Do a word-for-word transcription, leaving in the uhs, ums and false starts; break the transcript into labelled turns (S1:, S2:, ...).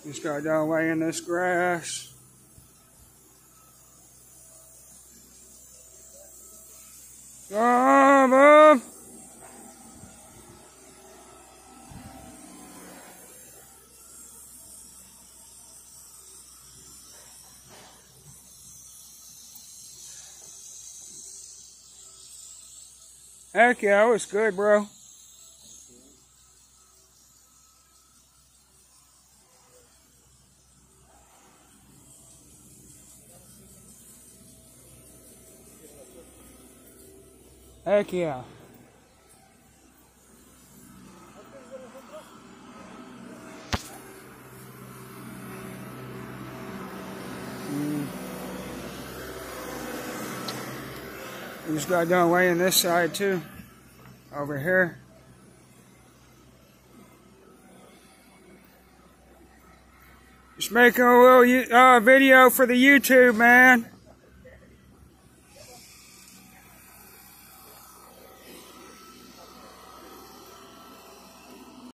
S1: Just got done laying this grass. Come on. Heck yeah, it was good, bro. Heck yeah. Mm. We just got done laying this side too. Over here. Just making a little uh, video for the YouTube, man.